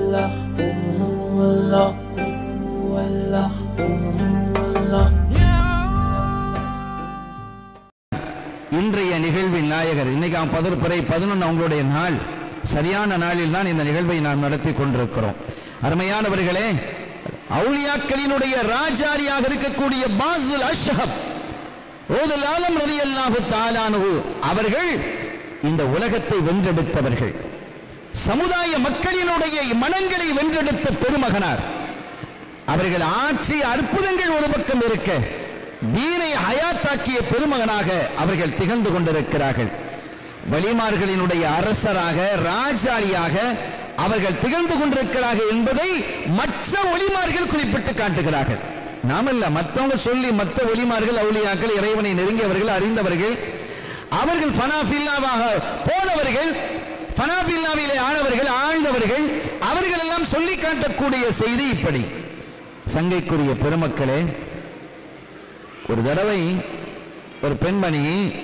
இன்றைய நிகழ்வின் நாயகர். இன்னைக்கு 11 அவங்களுடைய நாள். சரியான நாளில் தான் இந்த நிகழ்வை நாம் நடத்தி கொண்டிருக்கிறோம். அருமையானவர்களே, அவுலியாக்களினுடைய ராஜாரியாக இருக்கக்கூடிய பாஸுல் அஷ்ஹப் ஓதுல் ஆலம் ரலியல்லாஹு தஆலா அன்ஹு அவர்கள் இந்த உலகத்தை வென்றெடுத்தவர்கள். சமுதாய மக்களினுடைய மனங்களை வென்றெடுத்த பெருமகனார். அவர்கள் ஆற்றிய அற்புதங்கள் ஒரு பக்கம் இருக்க, தீனை ஹயாத்தாக்கிய பெருமகனாக அவர்கள் திகழ்ந்து கொண்டிருக்கிறார்கள். வலிமார்களினுடைய அரசராக, ராஜாளியாக அவர்கள் திகழ்ந்து கொண்டிருக்கிறார்கள் என்பதை மற்ற ஒலிமார்கள் குறிப்பிட்டு காட்டுகிறார்கள். நாமல்ல, மற்றவங்க சொல்லி மற்ற ஒலிமார்கள், அவுலியாக்கள், இறைவனை நெருங்கியவர்கள், அறிந்தவர்கள், அவர்கள் ஃபனாஃபில்லாவாக போனவர்கள், ஃபனாஃபில்லாவிலே ஆனவர்கள், ஆழ்ந்தவர்கள், அவர்கள் எல்லாம் சொல்லி காட்டக்கூடிய செய்தி இப்படி. சங்கைக்குரிய பெருமக்களே, ஒரு தடவை ஒரு பெண்மணி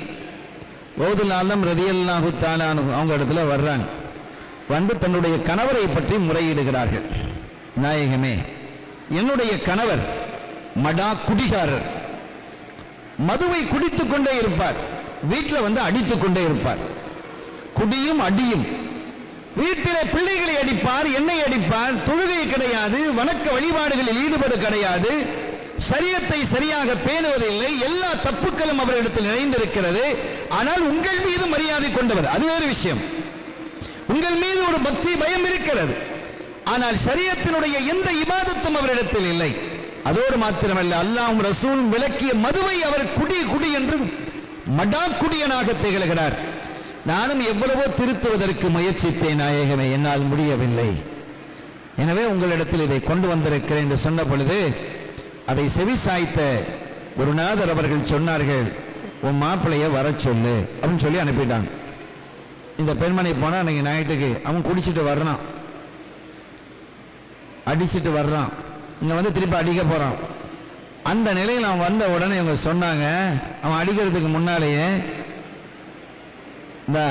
ஓதுல் ஆலம் ரலியல்லாஹு தஆலா அன்ஹு அவங்க இடத்துல வர்றாங்க. வந்து தன்னுடைய கணவரை பற்றி முறையிடுகிறார்கள். நாயகமே, என்னுடைய கணவர் மடா குடிகாரர், மதுவை குடித்துக் கொண்டே இருப்பார், வீட்டில் வந்து அடித்துக் கொண்டே இருப்பார், குடியும் அடியும். வீட்டிலே பிள்ளைகளை அடிப்பார், என்னை அடிப்பார், தொழுகை கிடையாது, வணக்க வழிபாடுகளில் ஈடுபாடு கிடையாது, சரியத்தை சரியாக பேணுவதில்லை, எல்லா தப்புக்களும் அவரிடத்தில் நிறைந்திருக்கிறது. ஆனால் உங்கள் மீது மரியாதை கொண்டவர், அது வேறு விஷயம். உங்கள் மீது ஒரு பக்தி பயம் இருக்கிறது, ஆனால் ஷரியத்தினுடைய எந்த இபாதத்தும் அவரிடத்தில் இல்லை. அதோடு மாத்திரமல்ல, அல்லாஹ்வும் ரசூலும் விளக்கிய மதுவை அவர் குடி என்று மடா குடியனாக திகழ்கிறார். நானும் எவ்வளவோ திருத்துவதற்கு முயற்சித்தேன் நாயகமே, என்னால் முடியவில்லை. எனவே உங்களிடத்தில் இதை கொண்டு வந்திருக்கிறேன் என்று சொன்ன பொழுது அதை செவி சாய்த்த குருநாதர் அவர்கள் சொன்னார்கள், உன் மாப்பிள்ளைய வர சொல்லு அப்படின்னு சொல்லி அனுப்பிட்டாங்க. இந்த பெண்மணி போனா அன்னைக்கு நைட்டுக்கு அவன் குடிச்சிட்டு வர்றான், அடிச்சுட்டு வர்றான், இங்க வந்து திருப்பி அடிக்க போறான். அந்த நிலையில் அவன் வந்த உடனே இவங்க சொன்னாங்க, அவன் அடிக்கிறதுக்கு முன்னாலேயே இந்த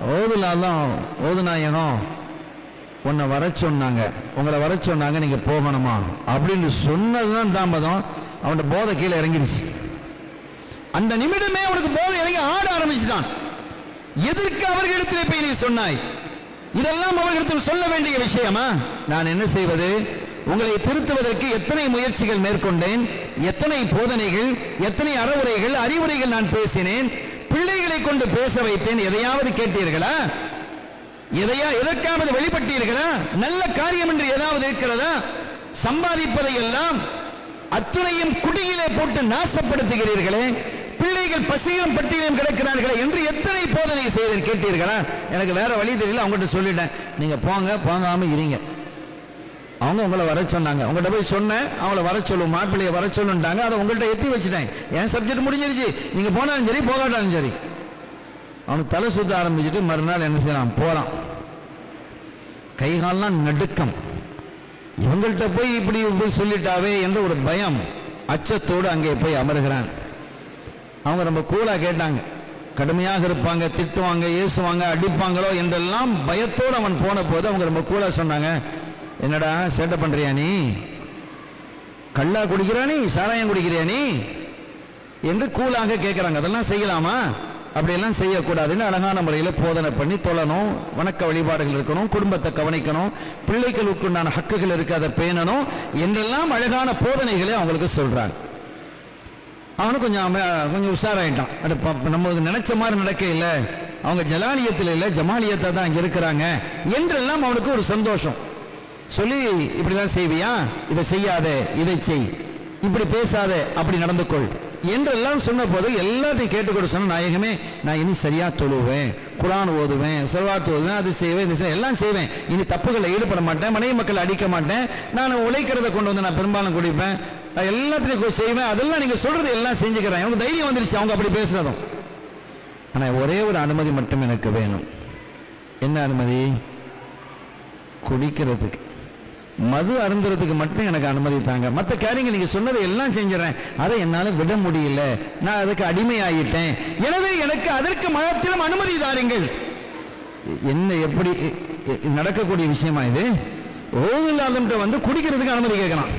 ஓதுநாயகம் உன்னை வர சொன்னாங்க, உங்களை வர சொன்னாங்க, நீங்க போகணுமா அப்படின்னு சொன்னதுதான் தாமதம். அவனோட போதை கீழே இறங்கிடுச்சு. அந்த நிமிடமே அவனுக்கு போதை இறங்கி ஆட ஆரம்பிச்சுட்டான். எதற்கு அவர்களிடத்தில் போய் நீ சொன்னாய்? இதெல்லாம் அவர்களிடத்தில் சொல்ல வேண்டிய விஷயமா? நான் என்ன செய்வது? உங்களை திருத்துவதற்கு எத்தனை முயற்சிகள் மேற்கொண்டேன், எத்தனை போதனைகள், எத்தனை அறவுரைகள், அறிவுரைகள் நான் பேசினேன், பிள்ளைகளை கொண்டு பேச வைத்தேன். எதையாவது கேட்டீர்களா? எதற்காவது வெளிப்பட்டீர்களா? நல்ல காரியம் என்று ஏதாவது இருக்கிறதா? சம்பாதிப்பதை எல்லாம் அத்துணையும் குடியிலே போட்டு நாசப்படுத்துகிறீர்களே, பிள்ளைகள் பசியும் பட்டியலும் கிடக்கிறார்களே என்று எத்தனை போதனை செய்தேன் கேட்டீர்களா? எனக்கு வேற வழி தெரியல, அவங்ககிட்ட சொல்லிட்டேன், நீங்க போங்க, போகாம இருங்க. அவங்க உங்களை வர சொன்னாங்க, உங்கள்கிட்ட போய் சொன்னேன், அவங்கள வர சொல்லும், மாப்பிள்ளைய வர சொல்லுட்டாங்க, அதை உங்கள்கிட்ட எத்தி வச்சுட்டேன். என் சப்ஜெக்ட் முடிஞ்சிருச்சு, நீங்க போனாலும் சரி போகாட்டாலும் சரி. அவனுக்கு தலை சுத்த ஆரம்பிச்சுட்டு மறுநாள் என்ன செய்யலாம், போறான். கைகாலெல்லாம் நடுக்கம். இவங்கள்ட்ட போய் இப்படி போய் சொல்லிட்டாவே என்ற ஒரு பயம், அச்சத்தோடு அங்கே போய் அமருகிறான். அவங்க ரொம்ப கூலா கேட்டாங்க, கடுமையாக இருப்பாங்க, திட்டுவாங்க, ஏசுவாங்க, அடிப்பாங்களோ என்றெல்லாம் பயத்தோடு அவன் போன போது அவங்க ரொம்ப கூலா சொன்னாங்க, என்னடா சேட்டை பண்றியா நீ? கள்ளா குடிக்கிறா நீ? சாராயம் குடிக்கிறியா நீ என்று கூலாக கேட்கிறாங்க. அதெல்லாம் செய்யலாமா? அப்படியெல்லாம் செய்யக்கூடாதுன்னு அழகான முறையில் போதனை பண்ணி தொழணும், வணக்க வழிபாடுகள் இருக்கணும், குடும்பத்தை கவனிக்கணும், பிள்ளைகளுக்கு உண்டான ஹக்குகள் இருக்கு, அதை பேணணும் என்றெல்லாம் அழகான போதனைகளை அவங்களுக்கு சொல்றாங்க. அவனும் கொஞ்சம் உஷாராயிட்டான். நம்ம நினைச்ச மாதிரி நடக்க இல்லை, அவங்க ஜலாலியத்தில் இல்லை, ஜமாலியத்தை தான் இங்க இருக்கிறாங்க என்றெல்லாம் அவனுக்கு ஒரு சந்தோஷம். சொல்லி இப்படிலாம் செய்வியா, இதை செய்யாத, இதை செய், இப்படி பேசாத, அப்படி நடந்து கொள் என்றெல்லாம் சொன்ன போது எல்லாத்தையும் கேட்டுக்கொண்டு சொன்ன, நாயகமே நான் இனி சரியா தொழுவேன், குர்ஆன் ஓதுவேன், ஸலவாத் ஓதுவேன், அது செய்வேன், இது செய்வேன், எல்லாம் செய்வேன், இனி தப்புகளில் ஈடுபட மாட்டேன், மனைவி மக்கள் அடிக்க மாட்டேன், நான் உழைக்கிறத கொண்டு வந்து நான் பெரும்பாலும் குடிப்பேன், எல்லாத்தையும் செய்வேன், அதெல்லாம் நீங்க சொல்றது எல்லாம் செஞ்சுக்கிறேன். அவங்க தைரியம் வந்துருச்சு அவங்க அப்படி பேசுறதும். ஆனா ஒரே ஒரு அனுமதி மட்டும் எனக்கு வேணும். என்ன அனுமதி? குடிக்கிறதுக்கு, மது அருந்துறதுக்கு மட்டும் எனக்கு அனுமதி தாங்க. மற்ற காரியங்கள் நீங்க சொன்னதை எல்லாம் செஞ்சிடறேன், அதை என்னால விட முடியல, நான் அதுக்கு அடிமையாயிட்டேன், எனவே எனக்கு அதற்கு மாத்திரம் அனுமதி தாருங்கள். என்ன எப்படி நடக்கக்கூடிய விஷயமா இது? ஓதுல்லாதவன்ட்ட வந்து குடிக்கிறதுக்கு அனுமதி கேட்கலாம்.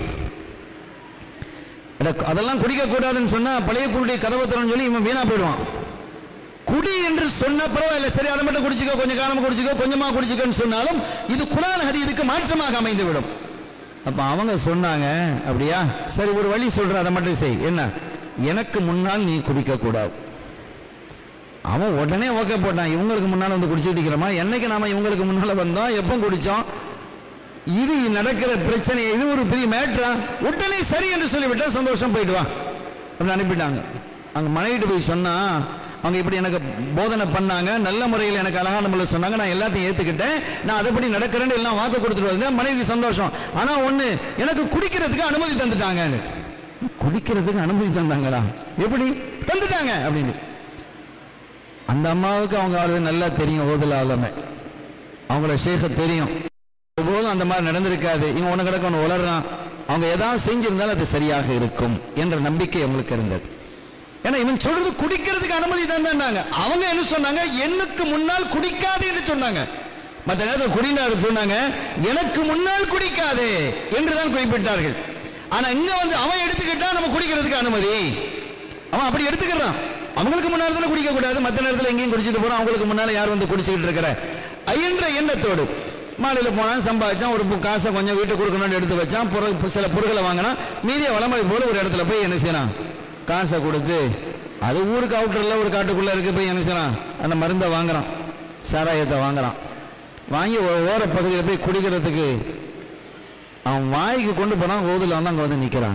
அதெல்லாம் குடிக்க கூடாதுன்னு சொன்னா பழைய குருடைய கதவை திறன்னு சொல்லி இவன் வீணா போயிடுவான். குடி என்று சொன்ன பரவாயில்ல, சரி அதை மட்டும் குடிச்சுக்கோ, கொஞ்சம் காலமா குடிச்சுக்கோ, கொஞ்சமா குடிச்சுக்கோன்னு சொன்னாலும் இது குர்ஆன் ஹதீஸுக்கு மாற்றமாக அமைந்து விடும். அப்ப அவங்க சொன்னாங்க, அப்படியா, சரி ஒரு வழி சொல்ற, அதை மட்டும் செய். என்ன? எனக்கு முன்னால் நீ குடிக்க கூடாது. அவன் உடனே ஓகே போட்டான். இவங்களுக்கு முன்னால் வந்து குடிச்சுட்டு இருக்கிறோமா? என்னைக்கு நாம இவங்களுக்கு முன்னால வந்தோம், எப்போ குடிச்சோம்? இது நடக்கிற பிரச்சனை, இது ஒரு பெரிய மேட்டரா? உடனே சரி என்று சொல்லிவிட்டா சந்தோஷம், போயிட்டு வா அப்படின்னு அனுப்பிட்டாங்க. அங்க மனைவிட்டு போய் சொன்னா, அவங்க இப்படி எனக்கு போதனை பண்ணாங்க, நல்ல முறையில் எனக்கு அழகான முறையில் சொன்னாங்க, நான் எல்லாத்தையும் ஏத்துக்கிட்டேன், நான் அதைப்படி நடக்கிறேன்னு எல்லாம் வாக்கு கொடுத்துட்டு வந்தேன். மனைவி சந்தோஷம். ஆனா ஒண்ணு, எனக்கு குடிக்கிறதுக்கு அனுமதி தந்துட்டாங்க. குடிக்கிறதுக்கு அனுமதி தந்தாங்களா? எப்படி தந்துட்டாங்க அப்படின்னு அந்த அம்மாவுக்கு அவங்க ஆளு நல்லா தெரியும். ஓதுல ஆளுமே அவங்களோட ஷேக தெரியும். போதும் அந்த மாதிரி நடந்திருக்காது. இவன் உனக்கு கிடக்க ஒன்று உளறான், அவங்க ஏதாவது செஞ்சிருந்தாலும் அது சரியாக இருக்கும் என்ற நம்பிக்கை அவங்களுக்கு இருந்தது. ஏன்னா இவன் சொல்றது குடிக்கிறதுக்கு அனுமதி தந்தாங்க. அவங்க என்ன சொன்னாங்க? எனக்கு முன்னால் குடிக்காது என்று சொன்னாங்க. மற்ற நேரத்தில் குடினாரு சொன்னாங்க, எனக்கு முன்னால் குடிக்காது என்றுதான் குறிப்பிட்டார்கள். ஆனா இங்க வந்து அவன் எடுத்துக்கிட்டா நம்ம குடிக்கிறதுக்கு அனுமதி, அவன் அப்படி எடுத்துக்கிறான். அவங்களுக்கு முன்னாடி தானே குடிக்க கூடாது, மற்ற நேரத்தில் எங்கேயும் குடிச்சிட்டு போறான், அவங்களுக்கு முன்னால யார் வந்து குடிச்சுக்கிட்டு இருக்கிற என்ற எண்ணத்தோடு மாலையில் போனான், சம்பாதிச்சான், ஒரு காசை கொஞ்சம் வீட்டுக்கு கொடுக்கணும்னு எடுத்து வச்சான், சில பொருட்களை வாங்கினான், மீதிய வளமை போல ஒரு இடத்துல போய் என்ன செய்யறான், காசை கொடுத்து, அது ஊருக்கு அவுட்டர்ல ஒரு காட்டுக்குள்ள இருக்கு, போய் என்ன செய்யறான், அந்த மருந்தை வாங்குறான், சாராயத்தை வாங்குறான். வாங்கி ஓர பகுதியில் போய் குடிக்கிறதுக்கு அவன் வாய்க்கு கொண்டு போனான். ஓதுல வந்து அங்க வந்து நிக்கிறான்.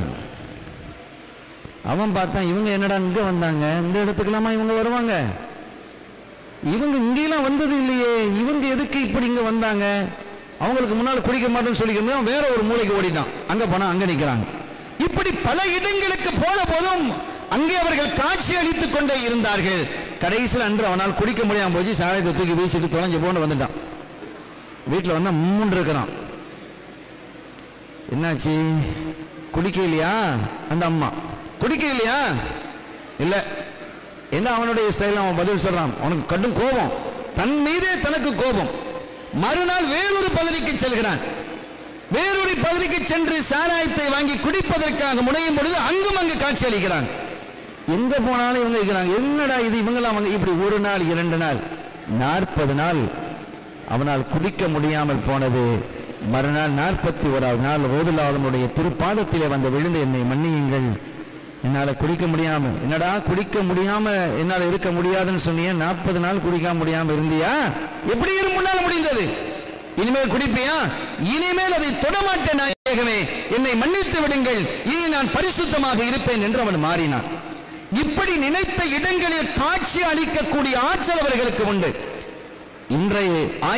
அவன் பார்த்தான், இவங்க என்னடா இங்க வந்தாங்க, இந்த இடத்துக்கெல்லாமா இவங்க வருவாங்க, இவங்க இங்கெல்லாம் வந்தது இல்லையே, இவங்க எதுக்கு இப்படி இங்க வந்தாங்க, அவங்களுக்கு முன்னால் குடிக்க மாட்டேன்னு சொல்லிக்கிறோம். வேற ஒரு மூலைக்கு ஓடிட்டான். அங்க போனா அங்க நிக்கிறாங்க. இப்படி பல இடங்களுக்கு போன போதும் அங்கே அவர்கள் காட்சி அளித்துக் கொண்டே இருந்தார்கள். கடைசியில் அன்று அவனால் குடிக்க முடியாம போச்சு, சாராயத்தை தூக்கி வீசிட்டு தொலைஞ்சு போன்னு வந்துட்டான். வீட்டில் வந்து மூன்று இருக்கிறான். என்னாச்சு, குடிக்க இல்லையா? அந்த அம்மா குடிக்க இல்லையா? இல்ல. என்ன அவனுடைய ஸ்டைல்? அவன் பதில் சொல்றான். அவனுக்கு கடும் கோபம், தன் மீதே தனக்கு கோபம். மறுநாள் வேறொரு பகுதிக்கு செல்கிறான். வேறொரு பகுதிக்கு சென்று சாராயத்தை வாங்கி குடிப்பதற்காக முனையும் பொழுது அங்கும் அங்கு காட்சி அளிக்கிறான். எங்க போனாலும் இவங்க இருக்கிறாங்க. என்னடா இது, இவங்களாம் இப்படி ஒரு நாள் 2 நாள் 40 நாள் அவனால் குடிக்க முடியாமல் போனது. மறுநாள் 41வது நாள் ஓதுலாவுடைய திருப்பாதத்திலே வந்து விழுந்து, என்னை மன்னியுங்கள், என்னால குடிக்க முடியாம, என்னடா குடிக்க முடியாம என்னால இருக்க முடியாதுன்னு சொன்னீங்க, 40 நாள் குடிக்க முடியாம இருந்தியா? எப்படி முன்னால முடிந்தது? இனிமேல் குடிப்பியா? இனிமேல் அதை தொடமாட்டேன் நாயகமே, என்னை மன்னித்து விடுங்கள், இனி நான் பரிசுத்தமாக இருப்பேன் என்று அவன் மாறினான். இப்படி நினைத்த இடங்களில் காட்சி அளிக்கக்கூடிய ஆற்றல் அவர்களுக்கு உண்டு. இன்றைய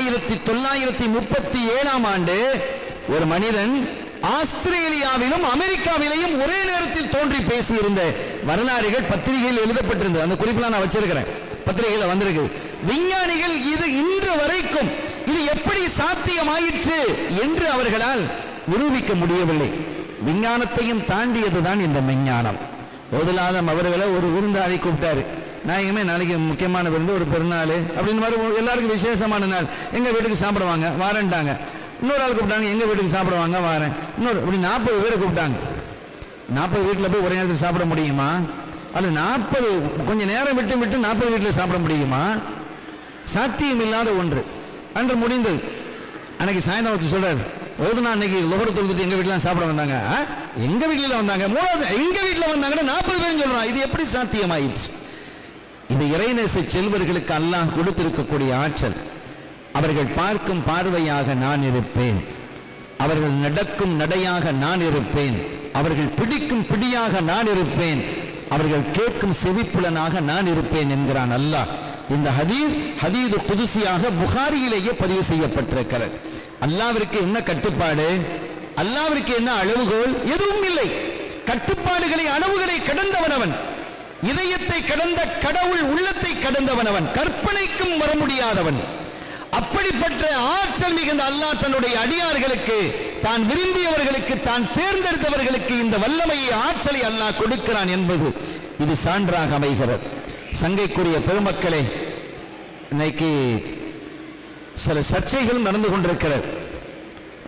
1937ஆம் ஆண்டு ஒரு மனிதன் ஆஸ்திரேலியாவிலும் அமெரிக்காவிலையும் ஒரே நேரத்தில் தோன்றி பேசியிருந்த வரலாறுகள் பத்திரிகையில் எழுதப்பட்டிருந்தது. அந்த குறிப்பெல்லாம் நான் வச்சிருக்கிறேன், பத்திரிகையில் வந்திருக்கு. விஞ்ஞானிகள் இது இன்று வரைக்கும் இது எப்படி சாத்தியமாயிற்று என்று அவர்களால் நிரூபிக்க முடியவில்லை. விஞ்ஞானத்தையும் தாண்டியதுதான் இந்த விஞ்ஞானம். ஓதுலாதம் அவர்களை ஒரு விருந்தாளி கூப்பிட்டாரு. நாயகமே, நாளைக்கு முக்கியமான விருந்து, ஒரு பெருநாள் அப்படின்னு மாதிரி எல்லாருக்கும் விசேஷமான நாள், எங்க வீட்டுக்கு சாப்பிடுவாங்க வாரேன்ட்டாங்க. இன்னொரு ஆள் கூப்பிட்டாங்க, எங்க வீட்டுக்கு சாப்பிடுவாங்க வாரேன். இன்னொரு இப்படி 40 பேரை கூப்பிட்டாங்க. 40 வீட்டில் போய் ஒரே நேரத்தில் சாப்பிட முடியுமா? அது 40 கொஞ்சம் நேரம் விட்டு விட்டு 40 வீட்டில் சாப்பிட முடியுமா? சாத்தியம் இல்லாத ஒன்று. அன்று முடிந்தது. அன்னைக்கு சாயந்தரம் வச்சு சொல்றாரு, ஓதுனா அன்னைக்கு லோகரை தொழுதுட்டு எங்க வீட்டுல சாப்பிட வந்தாங்க. எங்க வீட்டுல வந்தாங்க, மூணாவது எங்க வீட்டுல வந்தாங்கன்னா 40 பேரும் சொல்றான். இது எப்படி சாத்தியமாயிடுச்சு? இது இறைநேச செல்வர்களுக்கு அல்லாஹ் கொடுத்திருக்கக்கூடிய ஆற்றல். அவர்கள் பார்க்கும் பார்வையாக நான் இருப்பேன், அவர்கள் நடக்கும் நடையாக நான் இருப்பேன், அவர்கள் பிடிக்கும் பிடியாக நான் இருப்பேன், அவர்கள் கேட்கும் செவிப்புலனாக நான் இருப்பேன் என்கிறான் அல்லாஹ். இந்த ஹதீது குதுசியாக புகாரியிலேயே பதிவு செய்யப்பட்டிருக்கிறது. அல்லாஹ்விற்கு என்ன கட்டுப்பாடு, அல்லாஹ்விற்கு என்ன அளவுகோல்? எதுவும் இல்லை. கட்டுப்பாடுகளை அளவுகளை கடந்தவன் அவன். இதயத்தை கடந்த கடவுள் உள்ளத்தை கடந்தவன் அவன். கற்பனைக்கும் வர முடியாதவன். அப்படிப்பட்ட ஆற்றல் மிகுந்த அல்லாஹ் தன்னுடைய அடியார்களுக்கு, தான் விரும்பியவர்களுக்கு, தான் தேர்ந்தெடுத்தவர்களுக்கு இந்த வல்லமையை ஆற்றலை அல்லாஹ் கொடுக்கிறான் என்பது இது சான்றாக அமைகிறது. சங்கைக்குரிய பெருமக்களே, இன்னைக்கு சில சர்ச்சைகள் நடந்து கொண்டிருக்கிறது.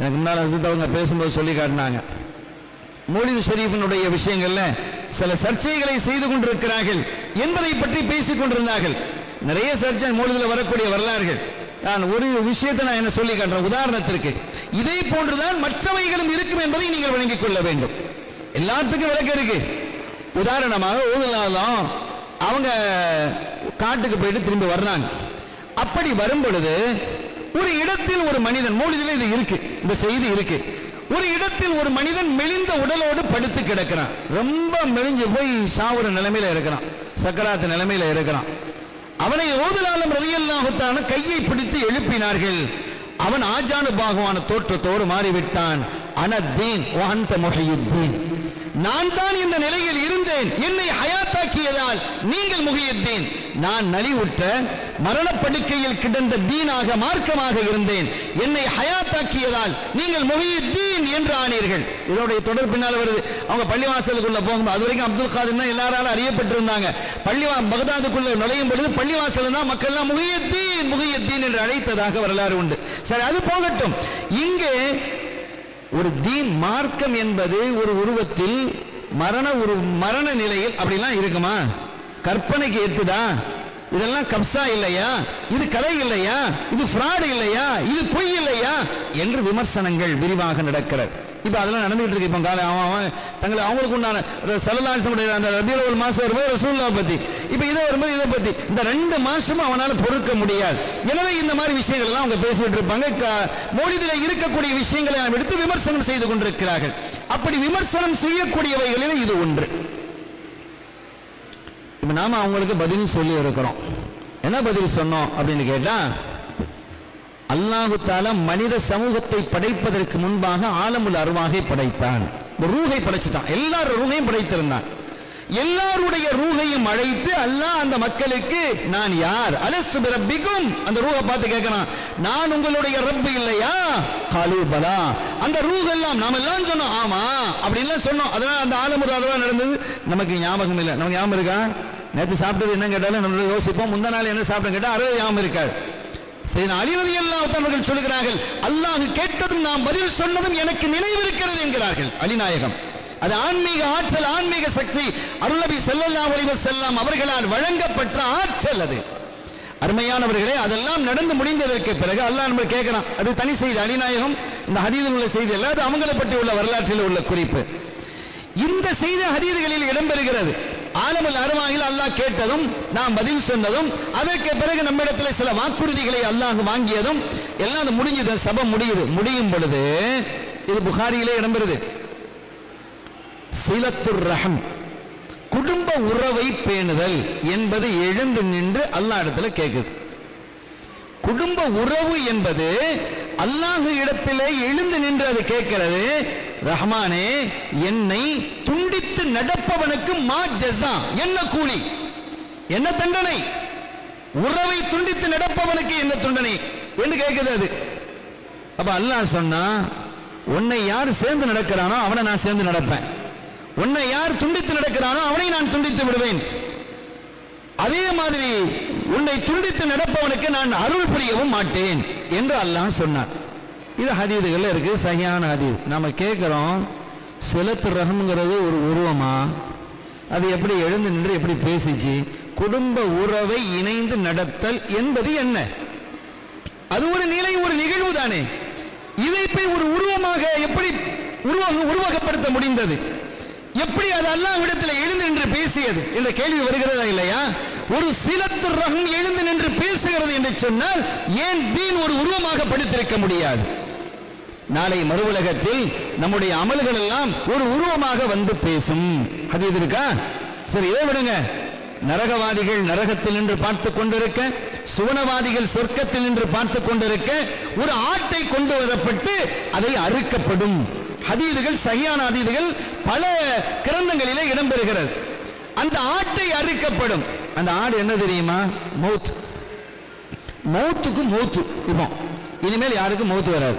எனக்கு முன்னால் ஹசரத் அவங்க பேசும்போது சொல்லி காட்டினாங்க, மௌலிது ஷரீஃபினுடைய விஷயங்கள்ல சில சர்ச்சைகளை செய்து கொண்டிருக்கிறார்கள் என்பதை பற்றி பேசிக் கொண்டிருந்தார்கள். நிறைய சர்ச்சை மௌலிதில் வரக்கூடிய வரலாறுகள். நான் ஒரு விஷயத்தை நான் என்ன சொல்லி காட்டுறேன். உதாரணத்திற்கு இதே போன்றுதான் மற்றவைகளும் இருக்கும் என்பதை நீங்கள் விளங்கிக் கொள்ள வேண்டும். எல்லாத்துக்கும் விளக்கம் இருக்கு. உதாரணமாக ஊதுலாலம் அவங்க காட்டுக்கு போயிட்டு திரும்பி வர்றாங்க. அப்படி வரும் பொழுது ஒரு இடத்தில் ஒரு மனிதன், மௌலிதில் இது இருக்கு, இந்த செய்தி இருக்கு, ஒரு இடத்தில் ஒரு மனிதன் மெலிந்த உடலோடு படுத்து கிடக்கிறான். ரொம்ப மெலிஞ்சு போய் சாவுற நிலைமையில இருக்கிறான், சக்கராத்து நிலைமையில இருக்கிறான். அவனை ஊதுலாலம் ரலியல்லாஹு தஆலா கையை பிடித்து எழுப்பினார்கள். அவன் ஆஜானு பாகுவான தோற்றத்தோடு மாறிவிட்டான். அனத்தீன் வ அன்த முஹியுத்தீன், நான் தான் இந்த நிலையில் இருந்தேன், என்னை ஹயாத்தாக்கியதால் நீங்கள் முஹியுத்தீன். நான் நலிவுற்ற மரணப்படுக்கையில் கிடந்த தீனாக மார்க்கமாக இருந்தேன், என்னை ஹயாத்தாக்கியதால் நீங்கள் முஹியுத்தீன் என்று ஆனீர்கள். இதனுடைய தொடர் பின்னால் வருது. அவங்க பள்ளிவாசலுக்குள்ள போகும்போது, அது வரைக்கும் அப்துல் காதிர் தான் எல்லாராலும் அறியப்பட்டிருந்தாங்க. பகதாதுக்குள்ள நுழையும் பொழுது பள்ளிவாசல் தான் மக்கள் எல்லாம் முஹியுத்தீன் முஹியுத்தீன் என்று அழைத்ததாக வரலாறு உண்டு. சரி, அது போகட்டும். இங்கே ஒரு தீன் மார்க்கம் என்பது ஒரு உருவத்தில் மரண நிலையில் அப்படிலாம் இருக்குமா? கற்பனைக்கு ஏற்றுதா? இதெல்லாம் கப்சா இல்லையா? இது கதை இல்லையா? இது ஃப்ராட் இல்லையா? இது பொய் இல்லையா என்று விமர்சனங்கள் விரிவாக நடக்கிறது. இப்ப அதெல்லாம் நடந்துகிட்டு இருக்கு. இப்ப தங்களை அவங்களுக்கு உண்டான ஸல்லல்லாஹு அந்த ரபியுல் மாசம் வரும்போது ரசூலுல்லாஹ் பத்தி, இப்ப இதை வரும்போது இதை பத்தி, இந்த 2 மாசமும் அவனால பொறுக்க முடியாது. எனவே இந்த மாதிரி விஷயங்கள் எல்லாம் அவங்க பேசிட்டு இருப்பாங்க. மௌலிதில் இருக்கக்கூடிய விஷயங்களை எடுத்து விமர்சனம் செய்து கொண்டிருக்கிறார்கள். அப்படி விமர்சனம் செய்யக்கூடியவைகளில் இது ஒன்று. இப்ப நாம அவங்களுக்கு பதில் சொல்லி இருக்கிறோம். என்ன பதில் சொன்னோம் அப்படின்னு கேட்டா, அல்லாஹு தஆலா மனித சமூகத்தை படைப்பதற்கு முன்பாக ஆலமுல் அர்வாஹை படைத்தான். ரூஹை படைச்சிட்டான். எல்லாரும் ரூஹையும் படைத்திருந்தான். எல்லாருடைய ரூஹையும் அழைத்து அல்லாஹ் அந்த மக்களுக்கு நான் யார், அலஸ்து பிரப்பிக்கும், அந்த ரூஹை பார்த்து கேட்கிறான், நான் உங்களுடைய ரப்பு இல்லையா? காலு பலா. அந்த ரூஹ் எல்லாம் நாம எல்லாம் சொன்னோம் ஆமா அப்படின்லாம் சொன்னோம். அதனால அந்த ஆலமுல் அர்வா நடந்தது நமக்கு ஞாபகம் இல்லை. நமக்கு ஞாபகம் இருக்கா? நேற்று சாப்பிட்டது என்ன கேட்டாலும் நம்ம யோசிப்போம். முந்தா நாள் என்ன சாப்பிட்டோம் கேட்டா அது ஞாபகம் இருக்காது. அலி ரலியல்லாஹு தஆலா அவர்கள் சொல்கிறார்கள், அல்லாஹ் கேட்டதும் நாம் பதில் சொன்னதும் எனக்கு நினைவிருக்கிறது என்கிறார்கள் அலி நாயகம். அது ஆன்மீக ஆற்றல், ஆன்மீக சக்தி, அருள்நபி ஸல்லல்லாஹு அலைஹி வஸல்லம் அவர்களால் வழங்கப்பட்ட ஆற்றல் அது. அருமையானவர்களே, அதெல்லாம் நடந்து முடிந்ததற்கு பிறகு அல்லாஹ் நம்ம கேட்கிறான். அது தனி செய்தி. அலி நாயகம் இந்த ஹதீஸில் உள்ள செய்தி அல்ல, அது அவங்களை பற்றி உள்ள வரலாற்றில் உள்ள குறிப்பு. இந்த செய்தி ஹதீஸ்களில் இடம்பெறுகிறது. ஆலமுல் அர்வாஹில் அல்லாஹ் கேட்டதும் நாம் பதில் சொன்னதும், அதற்கு பிறகு நம்மிடத்தில் சில வாக்குறுதிகளை அல்லாஹ் வாங்கியதும் எல்லாம் அது முடிஞ்சது. சபை முடியும் பொழுது இது புகாரியிலே இடம்பெறுது. சிலத்துர் ரஹம், குடும்ப உறவை பேணுதல் என்பது எழுந்து நின்று அல்லாஹ் இடத்துல கேட்குது. குடும்ப உறவு என்பது அல்லாஹ் இடத்திலே எழுந்து நின்று அது கேட்கிறது, ரஹ்மானே என்னை துண்டித்து நடப்பவனுக்கு மா ஜஸா, என்ன கூலி, என்ன தண்டனை, உறவை துண்டித்து நடப்பவனுக்கு என்ன தண்டனை என்று கேட்குது அது. அப்ப அல்லாஹ் சொன்னா, உன்னை யார் சேர்ந்து நடக்கிறானோ அவனை நான் சேர்ந்து நடப்பேன், உன்னை யார் துண்டித்து நடக்கிறானோ அவனை நான் துண்டித்து விடுவேன், அதே மாதிரி உன்னை துண்டித்து நடப்பவனுக்கு நான் அருள் புரியவும் மாட்டேன் என்று அல்லாஹ் சொன்னார். இது ஹதீதுகள் இருக்கு, சஹீஹான ஹதீஸ். நாம கேட்கிறோம், சிலத்து ரஹம்ங்கிறது ஒரு உருவமா? அது எப்படி எழுந்து நின்று எப்படி பேசிச்சு? குடும்ப உறவை இணைந்து நடத்தல் என்பது என்ன? அது ஒரு நிலை, ஒரு நிகழ்வு தானே. இதை போய் ஒரு உருவமாக எப்படி உருவகப்படுத்த முடிந்தது? எப்படி அது அல்லாஹ்விடத்தில் எழுந்து நின்று பேசியது என்ற கேள்வி வருகிறதா இல்லையா? ஒரு சிலத்து ரஹம் எழுந்து நின்று பேசுகிறது என்று சொன்னால் ஏன் தீன் ஒரு உருவமாக படுத்திருக்க முடியாது? நாளை மறுவுலகத்தில் நம்முடைய அமல்கள் எல்லாம் ஒரு உருவமாக வந்து பேசும். ஹதீஸ் இருக்கா? சரி, இதை விடுங்க. நரகவாதிகள் நரகத்தில் நின்று பார்த்து கொண்டிருக்க, சுவனவாதிகள் சொர்க்கத்தில் நின்று பார்த்து கொண்டிருக்க, ஒரு ஆட்டை கொண்டு வரப்பட்டு அதை அறுக்கப்படும். ஹதீதுகள், சஹீஹான ஹதீதுகள் பல கிரந்தங்களிலே இடம்பெறுகிறது. அந்த ஆட்டை அறுக்கப்படும். அந்த ஆடு என்ன தெரியுமா? மௌத். மௌத்துக்கு மௌத்து. இப்போ இனிமேல் யாருக்கும் மௌத்து வராது.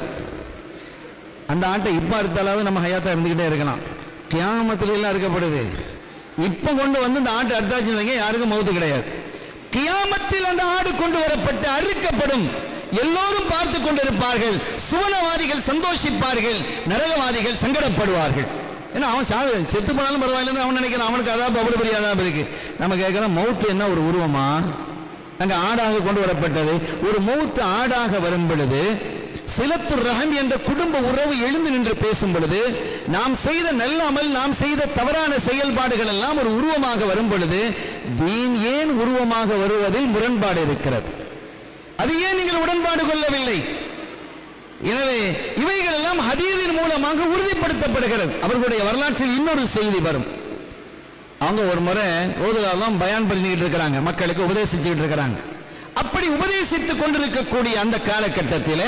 அந்த ஆட்டை இப்ப அறுத்தாலாவது நம்ம ஹயாத்தா இருந்துகிட்டே இருக்கலாம். கியாமத்துல எல்லாம் அறுக்கப்படுது. இப்ப கொண்டு வந்து இந்த ஆட்டை அறுத்தாச்சுன்னு யாருக்கும் மௌத்து கிடையாது. கியாமத்தில் அந்த ஆடு கொண்டு வரப்பட்டு அறுக்கப்படும். எல்லோரும் பார்த்து கொண்டிருப்பார்கள். சுவனவாதிகள் சந்தோஷிப்பார்கள், நரகவாதிகள் சங்கடப்படுவார்கள். ஏன்னா அவன் செத்து போனாலும் பரவாயில்ல அவன் நினைக்கிறான், அவனுக்கு அதான் அவ்வளவு பெரிய அதான் இருக்கு. நம்ம கேட்கிறோம், மௌத்து என்ன ஒரு உருவமா? அங்க ஆடாக கொண்டு வரப்பட்டது. ஒரு மௌத்து ஆடாக வரும் பொழுது, சிலத்துர் ரஹம் என்ற குடும்ப உறவு எழுந்து நின்று பேசும் பொழுது, நாம் செய்த நல்லாமல் நாம் செய்த தவறான செயல்பாடுகள் எல்லாம் ஒரு உருவமாக வரும் பொழுது, தீன் ஏன் உருவமாக வருவதில் முரண்பாடு இருக்கிறது. அது ஏன் நீங்கள் உடன்பாடு கொள்ளவில்லை? எனவே இவைகள் எல்லாம் ஹதீஸின் மூலமாக உறுதிப்படுத்தப்படுகிறது. அவர்களுடைய வரலாற்றில் இன்னொரு செய்தி வரும். அவங்க ஒரு முறை ஓதுலாம் பயான் பண்ணிட்டு இருக்கிறாங்க, மக்களுக்கு உபதேசிச்சுட்டு இருக்கிறாங்க. அப்படி உபதேசித்துக் கொண்டிருக்கக்கூடிய அந்த காலகட்டத்தில்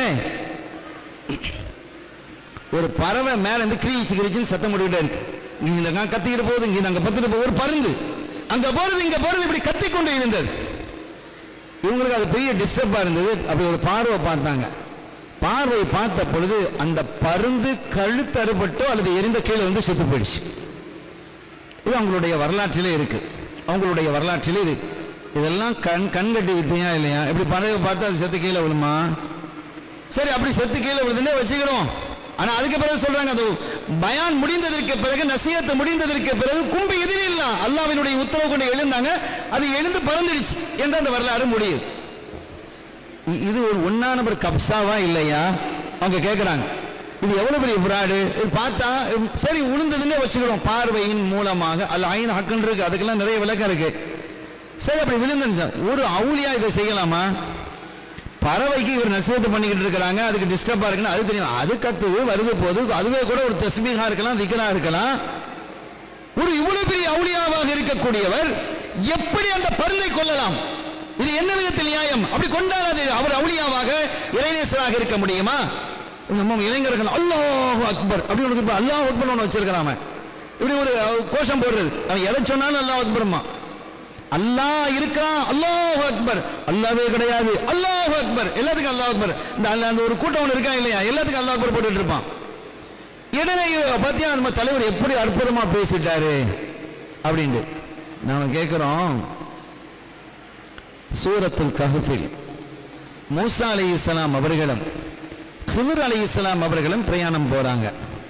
ஒரு பறவை மேல இருந்து கிரீச்சு கிரீச்சுன்னு சத்தம் போட்டுக்கிட்டே இருக்கு. இங்க இந்த கத்திக்கிட்டு போகுது, இங்க அங்க பத்துட்டு போகுது. ஒரு பருந்து அங்க போறது இங்க போறது இப்படி கத்திக்கொண்டு இருந்தது. இவங்களுக்கு அது பெரிய டிஸ்டர்பா இருந்தது. அப்படி ஒரு பார்வை பார்த்தாங்க. பார்வை பார்த்த பொழுது அந்த பருந்து கழுத்து அறுபட்டோ அல்லது எரிந்த கீழே வந்து செத்து போயிடுச்சு. இது அவங்களுடைய வரலாற்றிலே இருக்கு. அவங்களுடைய வரலாற்றிலே இது இதெல்லாம் கண்கட்டி வித்தையா இல்லையா? இப்படி பறவை பார்த்து அது செத்து கீழே விழுமா? சரி, அப்படி செத்து கீழே விழுதுன்னே வச்சுக்கிறோம். ஆனா அதுக்கு பிறகு சொல்றாங்க, அது பயான் முடிந்ததற்கு பிறகு, நசியத்து முடிந்ததற்கு பிறகு கும்பி எதிரில்லாம் அல்லாஹ்வினுடைய உத்தரவு கொண்டு எழுந்தாங்க, அது எழுந்து பறந்துடுச்சு என்று அந்த வரலாறு முடியுது. இது ஒரு ஒன்னா நம்பர் கப்சாவா இல்லையா? அவங்க கேட்கிறாங்க. இது எவ்வளவு பெரிய புராடு. இது பார்த்தா சரி உளுந்ததுன்னே வச்சுக்கிறோம். பார்வையின் மூலமாக அல்ல ஐன் ஹக்குன்னு இருக்கு, அதுக்கெல்லாம் நிறைய விளக்கம் இருக்கு. சரி, அப்படி விழுந்துருச்சா ஒரு அவுலியா இதை செய்யலாமா? பறவைக்கு இவர் நசியத்து பண்ணிக்கிட்டு இருக்கிறாங்க, அதுக்கு டிஸ்டர்பா இருக்குன்னு அது தெரியும். அது கத்துது வருது போது, அதுவே கூட ஒரு தஸ்பீஹா இருக்கலாம், திக்ரா இருக்கலாம். ஒரு இவ்வளவு பெரிய அவுலியாவாக இருக்கக்கூடியவர் எப்படி அந்த பருந்தை கொள்ளலாம்? இது என்ன விதத்தில் நியாயம்? அப்படி கொண்டாடாது அவர் அவுலியாவாக இறைநேசராக இருக்க முடியுமா? நம்ம இளைஞர்கள் அல்லாஹ் அக்பர் அப்படி ஒன்று அல்லாஹ் அக்பர் ஒன்று வச்சிருக்கிறாம, இப்படி ஒரு கோஷம் போடுறது. அவன் எதை சொன்னாலும் அல்லாஹ் அக்பர்மா. அல்லாஹ் இருக்கிறான், அல்லாஹ் அக்பர். அல்லாவே கிடையாது, அல்லாஹ் அக்பர். எல்லாத்துக்கும் அல்லாஹ் அக்பர். அந்த ஒரு கூட்டம் ஒன்று இருக்கா இல்லையா? எல்லாத்துக்கும் அல்லாஹ் அக்பர் போட்டுட்டு இருப்பான். இடையே பத்தியா நம்ம தலைவர் எப்படி அற்புதமா பேசிட்டாரு அப்படின்ட்டு நாம கேட்கிறோம். சூரத்துல் கஹ்ஃபில் மூசா அலைஹிஸ்ஸலாம் அவர்களும் ஹிதர் அலைஹிஸ்ஸலாம் அவர்களும் பிரயாணம் போறாங்க.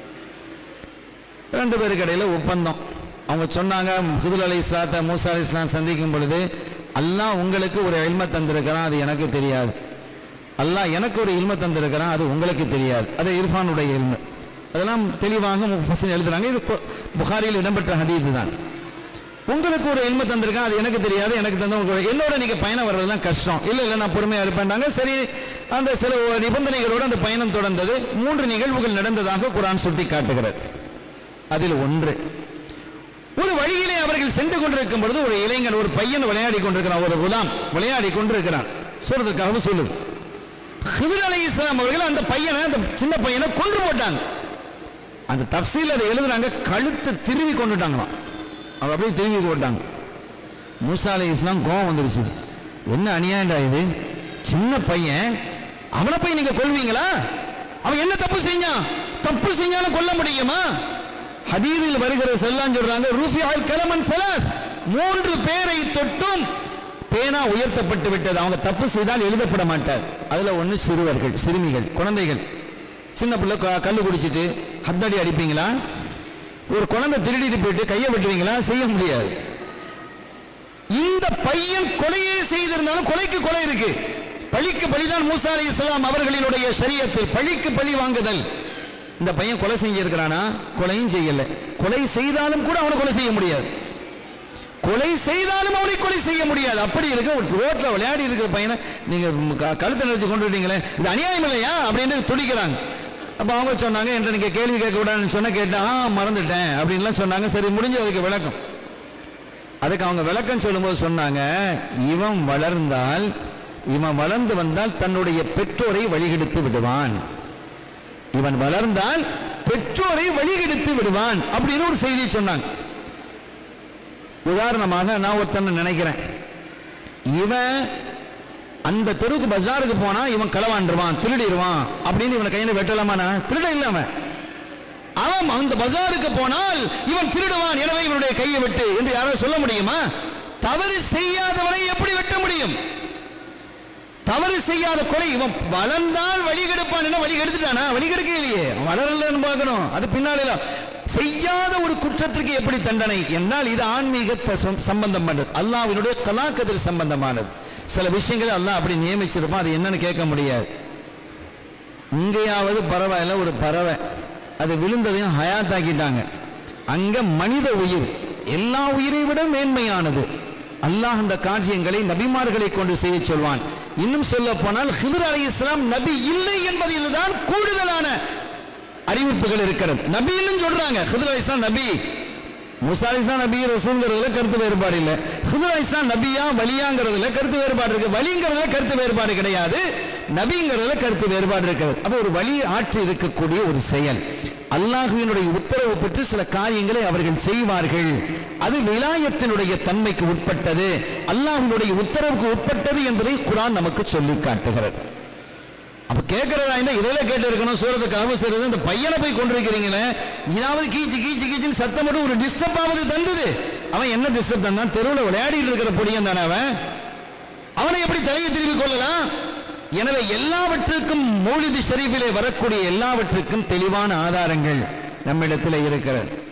ரெண்டு பேருக்கு இடையில ஒப்பந்தம். அவங்க சொன்னாங்க, ஹிதர் அலைஹிஸ்ஸலாத்தை மூசா அலைஹிஸ்ஸலாம் சந்திக்கும் பொழுது, அல்லாஹ் உங்களுக்கு ஒரு இல்ம தந்திருக்கிறான், அது எனக்கு தெரியாது. அல்லாஹ் எனக்கு ஒரு இல்ம தந்திருக்கிறான், அது உங்களுக்கு தெரியாது. அது இர்ஃபானுடைய இல்மு. அதெல்லாம் தெளிவாக முஃபஸ்ஸிர் எழுதுறாங்க. இது புகாரியில் இடம்பெற்ற ஹதீஸ் தான். உங்களுக்கு ஒரு இல்ம தந்திருக்கான், அது எனக்கு தெரியாது, எனக்கு தந்த என்னோட நீங்க பயணம் வர்றதுலாம் கஷ்டம். இல்லை நான் பொறுமையா இருப்பேன்டாங்க. சரி, அந்த சில நிபந்தனைகளோடு அந்த பயணம் தொடர்ந்தது. 3 நிகழ்வுகள் நடந்ததாக குர்ஆன் சுட்டி காட்டுகிறது. அதில் ஒன்று, ஒரு வழியிலே அவர்கள் சென்று கொண்டிருக்கும் பொழுது ஒரு இளைஞன், ஒரு பையன் விளையாடி கொண்டிருக்கிறான், ஒரு குலாம் விளையாடி கொண்டிருக்கிறான். சூரத்துல் கஹ்ஃப் சொல்லுது, ஹிதர் அலைஹிஸ்ஸலாம் அவர்கள் அந்த பையனை, அந்த சின்ன பையனை கொன்று போட்டாங்க. அந்த தஃப்சீல் அதை எழுதுறாங்க, கழுத்தை திருவி கொண்டுட்டாங்களாம். அவங்க அப்படியே திரும்பி போட்டாங்க. மூசா அலைஹிஸ்ஸலாம் கோவம் வந்துருச்சு. என்ன அநியாயம்டா இது, சின்ன பையன், அவனை போய் நீங்க கொல்வீங்களா? அவன் என்ன தப்பு செஞ்சான்? தப்பு செஞ்சாலும் கொல்ல முடியுமா? ஹதீஸில் வருகிற செல்லாம் சொல்றாங்க, ரூஃபிஅல் கலமன் ஸலாஸ், 3 பேரை தொட்டும் பேனா உயர்த்தப்பட்டு விட்டது. அவங்க தப்பு செய்தால் எழுதப்பட மாட்டார். அதுல ஒண்ணு சிறுவர்கள், சிறுமிகள், குழந்தைகள். சின்ன பிள்ளை கல்லு குடிச்சிட்டு ஹத்தடி அடிப்பீங்களா? ஒரு குழந்தை திருடிட்டு போயிட்டு கையை வெட்டுவீங்களா? செய்ய முடியாது. இந்த பையன் கொலையே செய்திருந்தாலும் கொலைக்கு கொலை இருக்கு. பழிக்கு பழிதான் மூசா அலைஹிஸ்ஸலாம் அவர்களினுடைய ஷரியத்தில். பழிக்கு பழி வாங்குதல். இந்த பையன் கொலை செஞ்சிருக்கிறானா? கொலையும் செய்யல. கொலை செய்தாலும் கூட அவனை கொலை செய்ய முடியாது. கொலை செய்தாலும் அவனை கொலை செய்ய முடியாது. அப்படி இருக்க ரோட்ல விளையாடி இருக்கிற பையனை நீங்க கழுத்தை நினைச்சு கொண்டு விட்டீங்களே, இது அநியாயம் இல்லையா அப்படின்னு துடிக்கிறாங்க. அப்ப அவங்க சொன்னாங்க, என்ற நீங்க கேள்வி கேட்க கூடாதுன்னு சொன்ன, கேட்டா மறந்துட்டேன் அப்படின்லாம் சொன்னாங்க. சரி, முடிஞ்சு அதுக்கு விளக்கம். அதுக்கு அவங்க விளக்கம் சொல்லும்போது சொன்னாங்க, இவன் வளர்ந்து வந்தால் தன்னுடைய பெற்றோரை வழிகெடுத்து விடுவான். இவன் வளர்ந்தால் பெற்றோரை வழிகெடுத்து விடுவான் அப்படின்னு ஒரு செய்தி சொன்னாங்க. உதாரணமாக நான் ஒருத்தன் நினைக்கிறேன், இவன் அந்த தெருவுக்கு பஜாருக்கு போனா இவன் களவாண்டுருவான், திருடிடுவான் அப்படின்னு இவனை கையில வெட்டலாமானா? திருட இல்லாம அவன் அந்த பஜாருக்கு போனால் இவன் திருடுவான், எனவே இவனுடைய கையை வெட்டு என்று யாராவது சொல்ல முடியுமா? தவறு செய்யாதவனை எப்படி வெட்ட முடியும்? தவறு செய்யாத கொலை. இவன் வளர்ந்தால் வழி கெடுப்பான், வழி கெடுத்துட்டானா? வழி கெடுக்கலையே, வளரலன்னு பார்க்கணும். அது பின்னால செய்யாத ஒரு குற்றத்திற்கு எப்படி தண்டனை என்றால் இது ஆன்மீகத்தை சம்பந்தம் பண்ணது, அல்லாஹ்வினுடைய கலா கதிர் சம்பந்தமானது. சில விஷயங்களை அல்லாஹ் அப்படி நியமிச்சிருப்பான், அது என்னன்னு கேட்க முடியாது. இங்கேயாவது பரவாயில்ல, ஒரு பறவை அது விழுந்ததையும் ஹயாத்தாக்கிட்டாங்க. அங்க மனித உயிர் எல்லா உயிரை விட மேன்மையானது. அல்லாஹ் அந்த காட்சியங்களை நபிமார்களை கொண்டு செய்ய சொல்வான். இன்னும் சொல்ல போனால் ஹிதர் அலைஹிஸ்ஸலாம் நபி இல்லை என்பதில் தான் கூடுதலான அறிவிப்புகள் இருக்கிறது. நபின்னு சொல்றாங்க, ஹிதர் அலைஹிஸ்ஸலாம் நபி, மூசா அலைஹிஸ்ஸலாம் நபி ரசூல்ங்கிறதுல கருத்து வேறுபாடு இல்லை. ஹிதர் அலைஹிஸ்ஸலாம் நபியா வலியாங்கிறதுல கருத்து வேறுபாடு இருக்கு. வலிங்கிறதுல கருத்து வேறுபாடு கிடையாது, நபிங்கிறதுல கருத்து வேறுபாடு இருக்கிறது. அப்ப ஒரு வழி ஆற்றி இருக்கக்கூடிய ஒரு செயல், அல்லாஹ்வினுடைய உத்தரவு பெற்று சில காரியங்களை அவர்கள் செய்வார்கள். அது விலாயத்தினுடைய தன்மைக்கு உட்பட்டது, அல்லாஹ்வினுடைய உத்தரவுக்கு உட்பட்டது என்பதை குர்ஆன் நமக்கு சொல்லி காட்டுகிறது. அப்ப கேட்கிறதா இருந்தா இதெல்லாம் கேட்டு இருக்கணும். சூரத்துக்கு அவசரம், இந்த பையனை போய் கொண்டிருக்கிறீங்களே, இதாவது கீச்சு கீச்சு கீச்சுன்னு சத்தம் மட்டும் ஒரு டிஸ்டர்ப் ஆவது தந்தது. அவன் என்ன டிஸ்டர்ப் தந்தான்? தெருவில் விளையாடிட்டு இருக்கிற பொடியன் தானே அவனை எப்படி தலையை திரும்பிக் கொள்ளலாம்? எனவே எல்லாவற்றுக்கும் மௌலிது ஷரீஃபிலே வரக்கூடிய எல்லாவற்றுக்கும் தெளிவான ஆதாரங்கள் நம்மிடத்தில் இருக்கிறது.